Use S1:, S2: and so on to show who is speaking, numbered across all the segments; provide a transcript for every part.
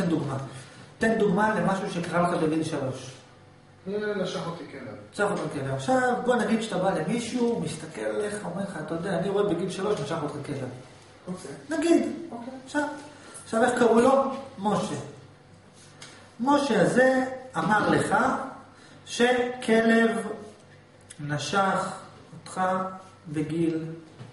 S1: אתן דוגמה. תן דוגמה למשהו שקרה לך בגיל 3.
S2: נשך אותי כלב.
S1: נשך אותי כלב. עכשיו, בוא נגיד שאתה בא למישהו, מסתכל עליך, אומר לך, אתה יודע, אני רואה בגיל 3 נשך אותך כלב. נגיד. עכשיו, איך קראו לו? משה. משה הזה אמר לך שכלב נשך אותך בגיל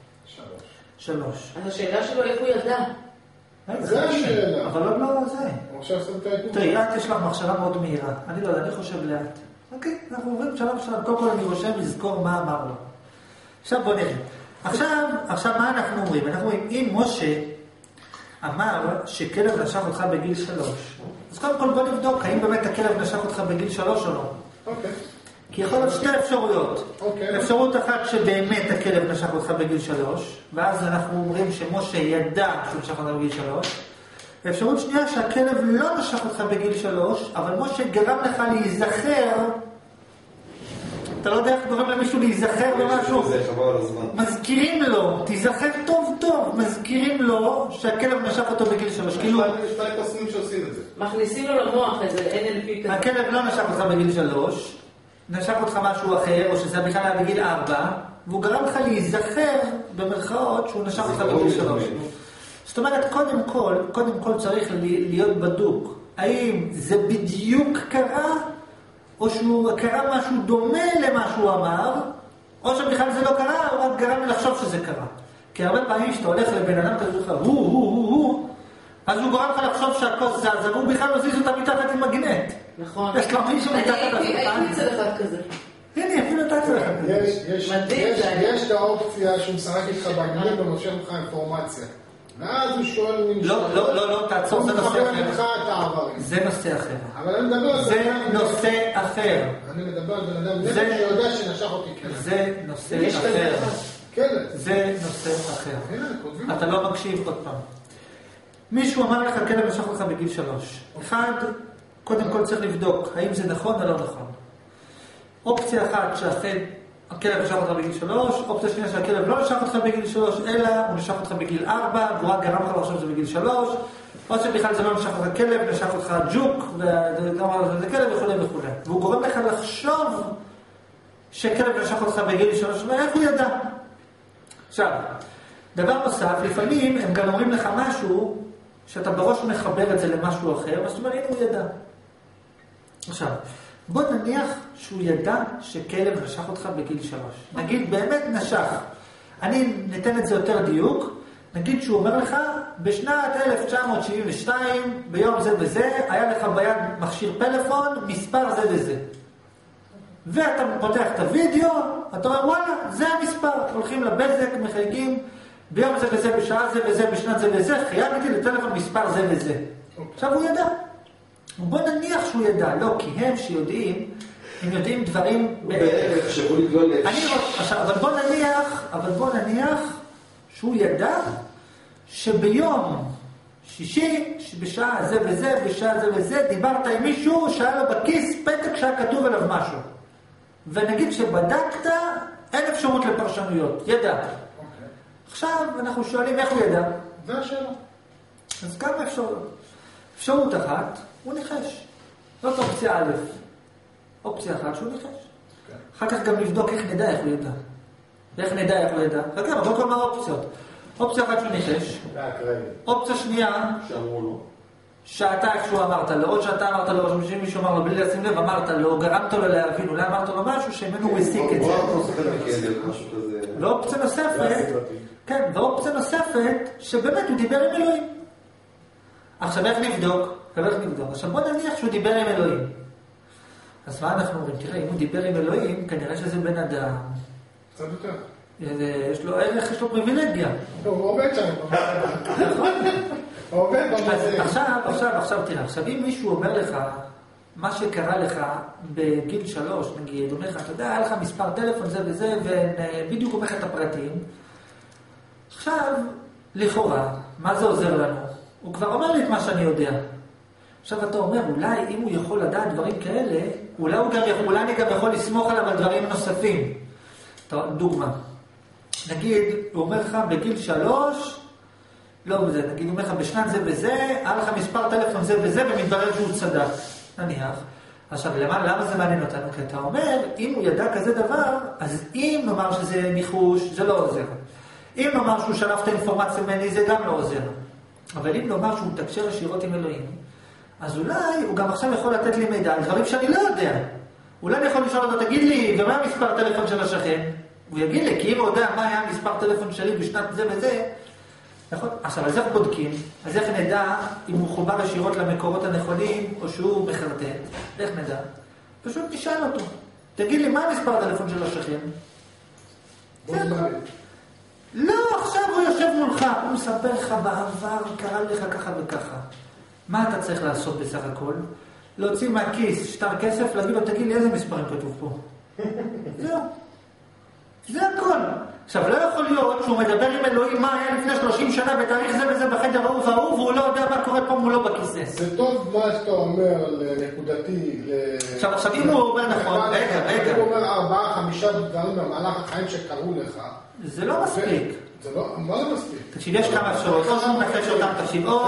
S1: 3.
S3: אז השאלה שלו, איך הוא ידע?
S2: זה השאלה.
S1: אבל לא זה.
S2: עכשיו שמת את
S1: תראי, את יש לך מחשבה מאוד מהירה. אני לא יודע, אני חושב לאט. אוקיי, אנחנו עוברים שלב. קודם כל אני רושם לזכור מה אמר לו. עכשיו בוא נראה. עכשיו מה אנחנו אומרים? אנחנו אומרים, אם משה אמר שכלב נשך אותך בגיל 3, אז קודם כל בוא נבדוק, האם באמת הכלב נשך אותך בגיל 3 או לא.
S2: אוקיי.
S1: כי יכול להיות שתי אפשרויות. אפשרות אחת שבאמת הכלב נשך אותך בגיל 3, ואז אנחנו אומרים שמשה ידע שהוא נשך אותך בגיל 3. אפשרות שנייה שהכלב לא נשך אותך בגיל 3, אבל משה גרם לך להיזכר. אתה לא יודע איך גורם למישהו להיזכר במשהו. מזכירים לו, תיזכר טוב טוב, מזכירים לו שהכלב נשך אותו בגיל 3. כאילו,
S2: יש פעמים קוסמים שעושים את זה.
S3: מכניסים לו למוח איזה NLP כזה.
S1: הכלב לא נשך אותך בגיל 3, נשך אותך משהו אחר, או שזה בכלל היה בגיל 4, והוא גרם לך להיזכר במרכאות שהוא נשך אותך בגיל 3. זאת אומרת, קודם כל צריך להיות בדוק. האם זה בדיוק קרה, או שהוא קרה משהו דומה למה שהוא אמר, או שבכלל זה לא קרה, הוא רק גרם לחשוב שזה קרה. כי הרבה פעמים שאתה הולך לבן אדם כזה לך, הוא, אז הוא גורם לך לחשוב שהכוס זזה, והוא בכלל לא זיז אותה מתחת עם מגנט.
S3: נכון.
S1: יש לו מישהו מתחת לשולחן.
S3: הייתי אצל אחד כזה.
S1: הנה, אפילו אתה אצל אחד כזה.
S2: יש את האופציה שהוא משחק איתך באנגלית ומושך לך אינפורמציה. ואז הוא שואל...
S1: לא, תעצור, זה נושא אחר.
S2: זה
S1: נושא אחר.
S2: אבל אני מדבר על
S1: זה נושא אחר.
S2: אני מדבר על בן אדם שיודע שנשך אותי כלב.
S1: זה נושא אחר.
S2: כלב.
S1: זה נושא אחר. אתה לא מקשיב עוד פעם. מישהו אמר לך כלב נשך אותך בגיל 3. אחד, קודם כל צריך לבדוק האם זה נכון או לא נכון. אופציה אחת שאכן הכלב נשך אותך בגיל 3, אופציה שנייה שהכלב לא נשך אותך בגיל 3, אלא הוא נשך אותך בגיל 4, והוא רק גרם לך לחשוב שזה בגיל 3, או שבכלל זה לא נשך אותך כלב, נשך אותך ג'וק, וזה כלב וכו'. והוא גורם לך לחשוב שכלב נשך אותך בגיל 3, ואיך הוא ידע? עכשיו, דבר נוסף, לפעמים הם גם אומרים לך משהו, שאתה בראש מחבר את זה למשהו אחר, זאת אומרת, הנה הוא ידע. עכשיו, בוא נניח שהוא ידע שכלב נשך אותך בגיל 3. נגיד, באמת נשך. אני ניתן את זה יותר דיוק. נגיד שהוא אומר לך, בשנת 1972, ביום זה וזה, היה לך ביד מכשיר פלאפון, מספר זה וזה. ואתה פותח את הוידאו, אתה אומר, וואלה, זה המספר. הולכים לבזק, מחייגים, ביום זה וזה, בשעה זה וזה, בשנת זה וזה, חייגתי לטלפון מספר זה וזה. עכשיו הוא ידע. בוא נניח שהוא ידע, לא, כי הם שיודעים, הם יודעים דברים בערך. אבל בוא נניח שהוא ידע שביום שישי, שבשעה זה וזה, בשעה זה וזה, דיברת עם מישהו שהיה לו בכיס פתק שהיה כתוב עליו משהו. ונגיד שבדקת, אין אפשרות לפרשנויות, ידעת. עכשיו אנחנו שואלים איך הוא ידע.
S2: זה השאלה.
S1: אז כמה אפשרות? אפשרות אחת, הוא ניחש. זאת אופציה א'. אופציה אחת שהוא ניחש. אחר כך גם לבדוק איך נדע איך הוא ידע. ואיך נדע איך הוא ידע. חכה, אבל כל מה האופציות. אופציה אחת שהוא ניחש. אופציה שנייה,
S2: שאמרו לו.
S1: שאתה איכשהו אמרת לו, או שאתה אמרת לו, או שמישהו אמר לו, בלי לשים לב, אמרת לו, גרמת לו להבין, אולי אמרת לו משהו שמנו הוא הסיק את זה. ואופציה נוספת, כן, ואופציה נוספת, שבאמת הוא דיבר עם אלוהים. עכשיו איך נבדוק? עכשיו בוא נניח שהוא דיבר עם אלוהים. אז מה אנחנו אומרים? תראה, אם הוא דיבר עם אלוהים, כנראה שזה בן אדם.
S2: קצת יותר.
S1: יש לו ערך, יש לו פריבילגיה.
S2: הוא עובד שם. הוא עובד במזה.
S1: עכשיו תראה, עכשיו אם מישהו אומר לך, מה שקרה לך בגיל 3, נגיד, אומר לך, אתה יודע, היה לך מספר טלפון זה וזה, ובדיוק אומר לך את הפרטים. עכשיו, לכאורה, מה זה עוזר לנו? הוא כבר אומר לי את מה שאני יודע. עכשיו אתה אומר, אולי אם הוא יכול לדעת דברים כאלה, אולי אני גם יכול לסמוך עליו על דברים נוספים. דוגמה. נגיד, הוא אומר לך, בגיל 3, לא בזה, נגיד, הוא אומר לך, בשנת זה וזה, היה לך מספר טלפון זה וזה, ומתברר שהוא צדק, נניח. עכשיו, למה זה מעניין אותנו? כי אתה אומר, אם הוא ידע כזה דבר, אז אם נאמר שזה ניחוש, זה לא עוזר. אם נאמר שהוא שלף את האינפורמציה ממני, זה גם לא עוזר. אבל אם נאמר שהוא מתקשר ישירות עם אלוהים, אז אולי הוא גם עכשיו יכול לתת לי מידע על דברים שאני לא יודע. אולי אני יכול לשאול אותו, תגיד לי, ומה המספר טלפון של השכן? הוא יגיד לי, כי אם הוא יודע מה היה המספר טלפון שלי בשנת זה וזה, נכון? עכשיו, אז איך בודקים? אז איך נדע אם הוא חובר ישירות למקורות הנכונים, או שהוא מחרטט? איך נדע? פשוט תשאל אותו. תגיד לי, מה המספר טלפון של השכן? לא, עכשיו הוא יושב מולך, הוא מספר לך בעבר, קרא לך ככה וככה. מה אתה צריך לעשות בסך הכל? להוציא מהכיס שטר כסף, להגיד לו, תגיד לי, איזה מספרים כתוב פה? זהו. זה הכל. עכשיו, לא יכול להיות שהוא מדבר עם אלוהים מה היה לפני 30 שנה בתאריך זה וזה בחדר ההוא וההוא, והוא לא יודע מה קורה פה מולו בכיסא.
S2: זה טוב מה שאתה אומר נקודתי.
S1: עכשיו, אם הוא אומר נכון, רגע.
S2: אם הוא אומר 4-5 דברים במהלך החיים שקרו לך.
S1: זה לא מספיק.
S2: זה לא, מה זה מספיק?
S1: תקשיב, יש כמה אפשרות, או שהוא מנחש אותם, תקשיב, או...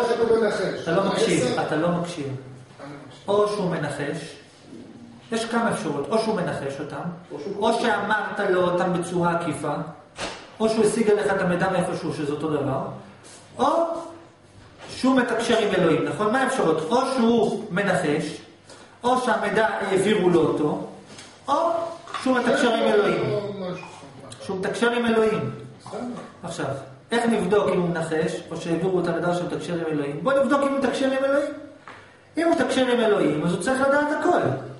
S1: אתה לא מקשיב. או שהוא מנחש. יש כמה אפשרות, או שהוא מנחש אותם, או שאמרת לו אותם בצורה עקיפה, או שהוא השיג עליך את המידע מאיפשהו שזה אותו דבר, או שהוא מתקשר עם אלוהים, נכון? מה האפשרות? או שהוא מנחש, או שהמידע העבירו לו אותו, או שהוא מתקשר עם אלוהים. שהוא מתקשר עם אלוהים. עכשיו, איך נבדוק אם הוא מנחש, או שהעבירו את המידע שהוא מתקשר עם אלוהים? בוא נבדוק אם הוא מתקשר עם אלוהים. אם הוא מתקשר עם אלוהים, אז הוא צריך לדעת הכל.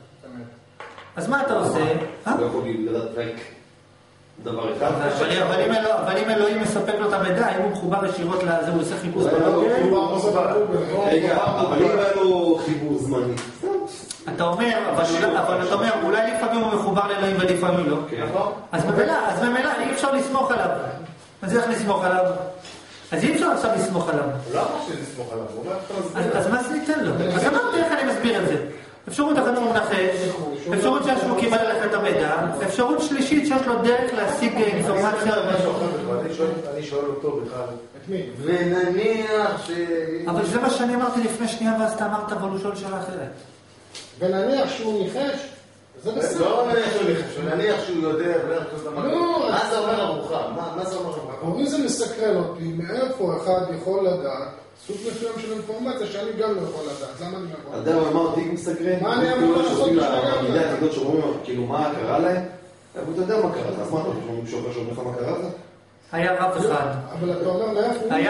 S1: אז מה אתה עושה?
S4: לא יכול לדעת רק דבר אחד.
S1: אבל אם אלוהים מספק לו את המידע, אם הוא מחובר ישירות לזה, הוא עושה חיפוש בלוגר.
S4: רגע, אבל אם היה לו חיבור זמני.
S1: אתה אומר, אבל אתה אומר, אולי לפעמים הוא מחובר לאלוהים ולפעמים לא. אז במילא אי אפשר לסמוך עליו. אז איך נסמוך עליו? אז אי אפשר עכשיו לסמוך עליו.
S2: לא אמר שנסמוך עליו.
S1: אז מה זה ניתן לו? אז אמרתי איך אני מסביר את זה. אפשרות אחת הוא מנחש, אפשרות שיש לו קיבל עליך את המידע, אפשרות שלישית שיש לו דרך להשיג אינפורמציה.
S2: אני שואל אותו בכלל. את מי?
S4: ונניח ש...
S1: אבל זה מה שאני אמרתי לפני שנייה, ואז אתה אמרת, אבל הוא שואל שאלה אחרת.
S2: ונניח שהוא ניחש, זה בסדר.
S4: לא נניח שהוא ניחש, נניח שהוא יודע, מה זה אומר עבורך? מה זה אומר עבורך?
S2: עבורי זה מסקרן אותי, מאיפה אחד יכול לדעת סוג מסוים של אינפורמציה שאני גם לא יכול לדעת. למה אני לא יכול לדעת?
S4: אדם אמר, תיק מסקרן,
S2: מה אני אמור לעשות
S4: תלמידי העתידות שאומרים, כאילו, מה קרה להם? אבל אתה יודע מה קרה, אז מה אתה חושב שאומר לך מה קרה זה?
S1: היה רב אחד.
S2: אבל אתה אומר מאיפה הוא...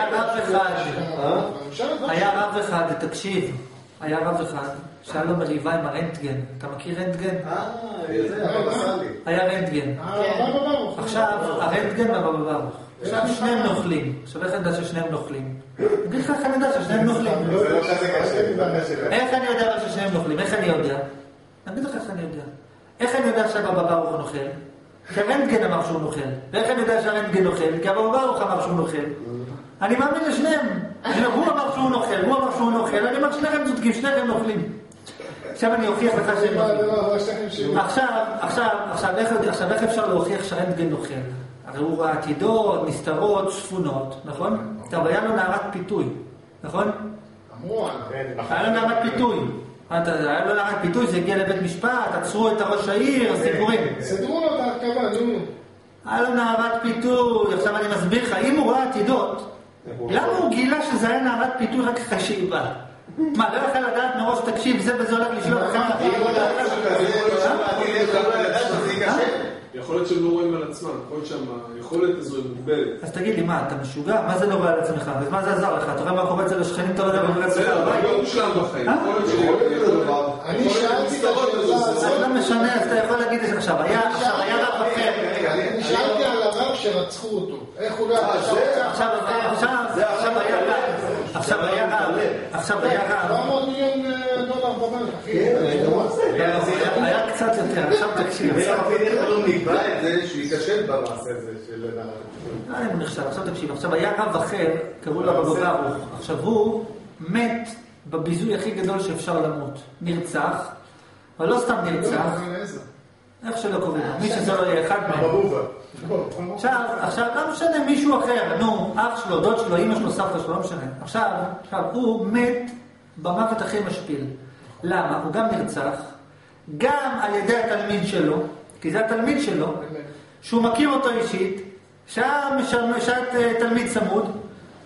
S1: היה רב אחד, תקשיב. היה רב אחד שהיה לו מריבה עם הרנטגן. אתה מכיר רנטגן? היה רנטגן. עכשיו, הרנטגן והבבא ברוך. עכשיו שניהם נוכלים. עכשיו איך אני יודע ששניהם נוכלים? אני אגיד לך איך אני יודע ששניהם נוכלים. איך אני יודע ששניהם נוכלים? איך אני יודע? אני אגיד לך איך אני יודע. איך אני יודע שהבבא ברוך הוא נוכל? כי הרנטגן אמר שהוא נוכל. ואיך אני יודע שהרנטגן נוכל? כי הבבא ברוך אמר שהוא נוכל. אני מאמין לשניהם. הוא אמר שהוא נוכל, הוא אמר שהוא נוכל. אני אומר שניכם צודקים, שניכם נוכלים. עכשיו אני אוכיח לך שהם נוכלים. עכשיו איך אפשר להוכיח שהרנטגן נוכל? הרי הוא ראה עתידות, נסתרות, שפונות, נכון? טוב, היה לו נערת פיתוי, נכון?
S2: אמרו
S1: היה לו נערת פיתוי. היה לו נערת פיתוי, זה הגיע לבית משפט, עצרו את הראש העיר, סיפורים.
S2: סדרו לו את ההרכבה, נו.
S1: היה לו נערת פיתוי, עכשיו אני מסביר לך, אם הוא ראה עתידות, למה הוא גילה שזה היה נערת פיתוי רק אחרי שהיא באה? מה, לא יכול לדעת מראש, תקשיב, זה וזה הולך לשלוח לך?
S5: יכול להיות שהם לא רואים על עצמם, יכול להיות שהיכולת הזו היא מוגבלת.
S1: אז תגיד לי, מה, אתה משוגע? מה זה לא רואה על עצמך? ומה זה עזר לך? אתה רואה מה קורה אצל השכנים, אתה לא יודע מה קורה אצלך בבית?
S5: זה לא מושלם בחיים.
S2: אני שאלתי את השאלה הזאת.
S1: זה לא משנה, אז אתה יכול להגיד את זה עכשיו. היה רב אחר.
S2: אני שאלתי על הרב שרצחו אותו. איך הוא לא...
S1: עכשיו היה רב.
S2: 400 מיליון דולר בבנק, אחי.
S1: היה קצת יותר, עכשיו תקשיב.
S4: איך לא נקבע את זה שהוא ייכשל במעשה הזה של נערת?
S1: אני נכשל, עכשיו תקשיב. עכשיו היה רב אחר, קראו לו הבבא ברוך. עכשיו הוא מת בביזוי הכי גדול שאפשר למות. נרצח, אבל לא סתם נרצח. איך שלא קוראים לו, מי שזה לא יהיה אחד מהם.
S2: בבובה.
S1: עכשיו, לא משנה מישהו אחר, נו, אח שלו, דוד שלו, אמא שלו, סבתא שלו, לא משנה. עכשיו, הוא מת במוות הכי משפיל. למה? הוא גם נרצח, גם על ידי התלמיד שלו, כי זה התלמיד שלו, שהוא מכיר אותו אישית, שהיה תלמיד צמוד,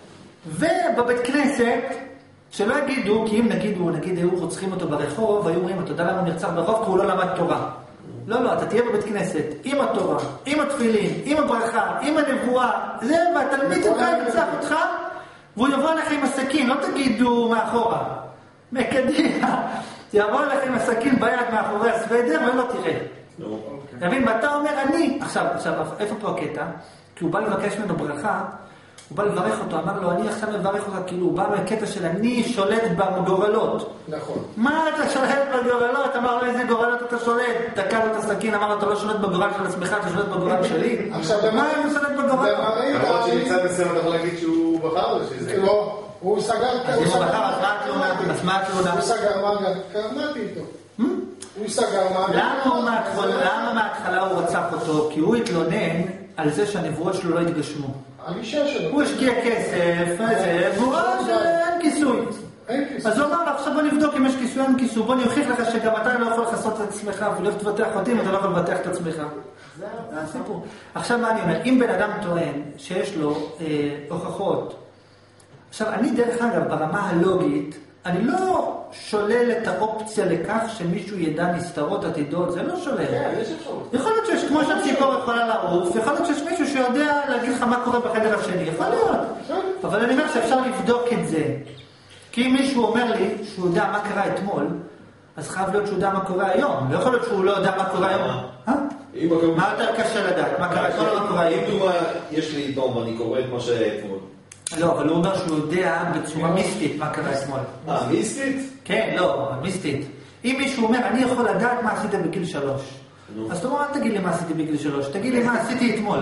S1: ובבית כנסת, שלא יגידו, כי אם נגיד, היו רוצחים אותו ברחוב, היו אומרים, אתה יודע למה הוא נרצח ברחוב? כי הוא לא למד תורה. לא, אתה תהיה בבית כנסת, עם התורה, עם התפילין, עם הברכה, עם הנבואה, זה, והתלמיד שלך ירצח אותך, והוא יבוא אליך עם הסכין, לא תגידו מאחורה, מקדימה, יבוא אליך עם הסכין ביד מאחורי הסוודר, ולא תראה. תבין, ואתה אומר, אני, עכשיו, איפה פה הקטע? כי הוא בא לבקש ממנו ברכה, הוא בא לברך אותו, אמר לו, אני עכשיו מברך אותך, כאילו, הוא בא מהקטע של אני שולט בגורלות.
S2: נכון.
S1: מה אתה שולט בגורלות? אמר לו, איזה גורלות אתה שולט? תקע לו את הסכין, אמר לו, אתה לא שולט בגורל של עצמך, אתה שולט בגורל שלי.
S2: עכשיו,
S1: מה הוא שולט בגורל?
S6: למרות שמצד מסוים אתה יכול להגיד שהוא בחר לו שזה...
S2: לא, הוא סגר...
S1: אז אם הוא בחר, אז מה התלונה?
S2: הוא סגר מעגל, קרמתי איתו. הוא סגר מעגל.
S1: למה מההתחלה הוא רצח אותו? כי הוא התלונן על זה שהנבואות שלו לא התגשמו.
S2: הגישה שלו.
S1: הוא השקיע כסף, והוא ראה שאין כיסוי. אז הוא אמר לו, עכשיו בוא נבדוק אם יש כיסוי, אין כיסוי, בוא נוכיח לך שגם אתה לא יכול לחסות את עצמך ולא תבטח אותי אם אתה לא יכול לבטח את עצמך. זה הסיפור. עכשיו מה אני אומר? אם בן אדם טוען שיש לו הוכחות, עכשיו אני דרך אגב ברמה הלוגית, אני לא שולל את האופציה לכך שמישהו ידע נסתרות עתידות, זה לא שולל. יכול להיות שיש, כמו שהציפור יכולה לעוף, יכול להיות שיש מישהו שיודע להגיד לך מה קורה בחדר השני, יכול להיות. אבל אני אומר שאפשר לבדוק את זה. כי אם מישהו אומר לי שהוא יודע מה קרה אתמול, אז חייב להיות שהוא יודע מה קורה היום. לא יכול להיות שהוא לא יודע מה קורה היום. מה יותר קשה לדעת? מה קרה אתמול או מה קורה היום?
S4: אם יש לי עיתון ואני קורא את מה שהיה אתמול.
S1: לא, אבל הוא אומר שהוא יודע בצורה מיסטית מה קרה אתמול.
S4: מיסטית?
S1: כן, לא, מיסטית. אם מישהו אומר, אני יכול לדעת מה עשית בגיל 3. אז אתה אומר, אל תגיד לי מה עשיתי בגיל 3, תגיד לי מה עשיתי אתמול.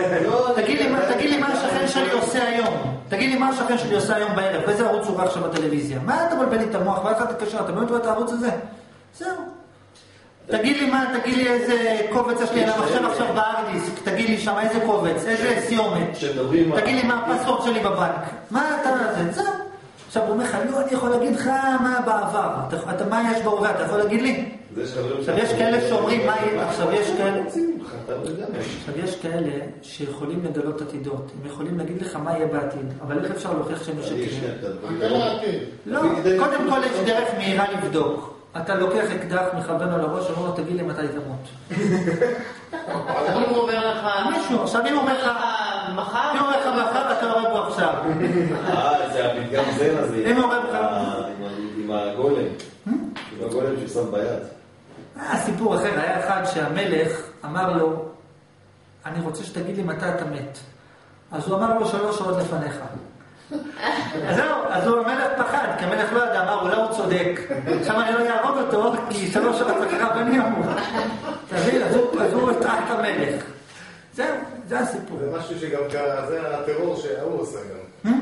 S1: תגיד לי מה השכן שלי עושה היום. תגיד לי מה השכן שלי עושה היום בערב. ואיזה ערוץ הוא ראה עכשיו בטלוויזיה. מה אתה מבלבל לי את המוח? ואיך אתה תקשר? אתה באמת רואה את הערוץ הזה? זהו. תגיד לי איזה קובץ יש לי על המחשב עכשיו בארדיסק. תגיד לי שם איזה קובץ, איזה סיומת. תגיד לי מה הפספורט שלי בבנק. מה אתה זה? זהו. עכשיו הוא אומר לך, לא, אני יכול להגיד לך מה בעבר. מה יש בהווה? אתה יכול להגיד לי? עכשיו יש כאלה שאומרים מה יהיה, עכשיו יש כאלה שיכולים לגלות עתידות, הם יכולים להגיד לך מה יהיה בעתיד, אבל איך אפשר להוכיח שהם משקרים? לא, קודם כל יש דרך מהירה לבדוק. אתה לוקח אקדח, מכוון על הראש, אומר לו תגיד לי מתי תמות.
S3: אם הוא אומר לך...
S1: מישהו, עכשיו אם הוא אומר לך...
S3: מחר?
S1: אם הוא אומר לך מחר, אתה רואה בו עכשיו.
S4: זה הפתגם זן הזה.
S1: אם הוא אומר לך...
S4: עם הגולם. עם הגולם ששם ביד.
S1: סיפור אחר, היה אחד שהמלך אמר לו, אני רוצה שתגיד לי מתי אתה מת. אז הוא אמר לו 3 שעות לפניך. אז זהו, אז הוא המלך פחד, כי המלך לא ידע, אולי הוא צודק. עכשיו אני לא יהרוג אותו, כי 3 שעות אחריו אני אמור. תבין, אז הוא הטעה את המלך. זהו, זה הסיפור.
S6: זה משהו שגם קרה, זה הטרור שהוא עושה גם.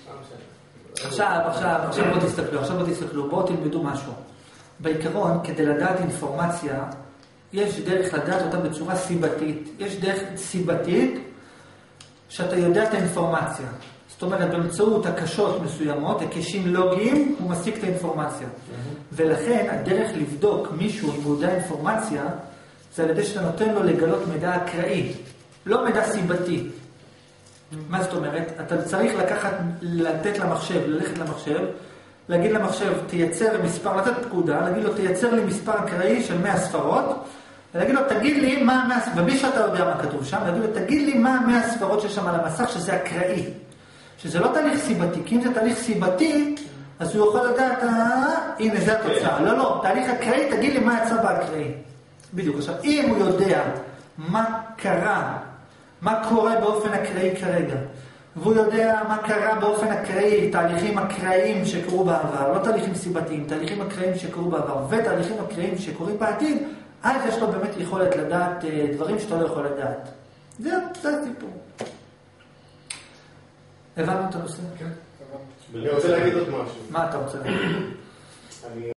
S1: עכשיו בואו תסתכלו, בואו תלמדו משהו. בעיקרון, כדי לדעת אינפורמציה, יש דרך לדעת אותה בצורה סיבתית. יש דרך סיבתית שאתה יודע את האינפורמציה. זאת אומרת, באמצעות הקשות מסוימות, הקשים לוגיים, הוא מסיק את האינפורמציה. ולכן, הדרך לבדוק מישהו אם הוא יודע אינפורמציה, זה על ידי שאתה נותן לו לגלות מידע אקראי, לא מידע סיבתי. מה זאת אומרת? אתה צריך לתת למחשב, ללכת למחשב, להגיד למחשב, תייצר מספר, לתת פקודה, להגיד לו, תייצר לי מספר אקראי של 100 ספרות, ולהגיד לו, תגיד לי מה 100 ספרות, ומי שאתה יודע מה כתוב שם, להגיד לו, תגיד לי מה 100 ספרות שיש שם על המסך, שזה אקראי. שזה לא תהליך סיבתי, כי אם זה תהליך סיבתי, אז הוא יכול לדעת, הנה, זה התוצאה. לא, תהליך אקראי, תגיד לי מה יצא באקראי. בדיוק. עכשיו, אם הוא יודע מה קרה, מה קורה באופן אקראי כרגע, והוא יודע מה קרה באופן אקראי, תהליכים אקראיים שקרו בעבר, לא תהליכים סיבתיים, תהליכים אקראיים שקרו בעבר, ותהליכים אקראיים שקורים בעתיד, אז יש לו באמת יכולת לדעת דברים שאתה לא יכול לדעת. זה הסיפור. הבנו את הנושא?
S2: כן,
S6: אני רוצה להגיד עוד משהו.
S1: מה אתה רוצה להגיד?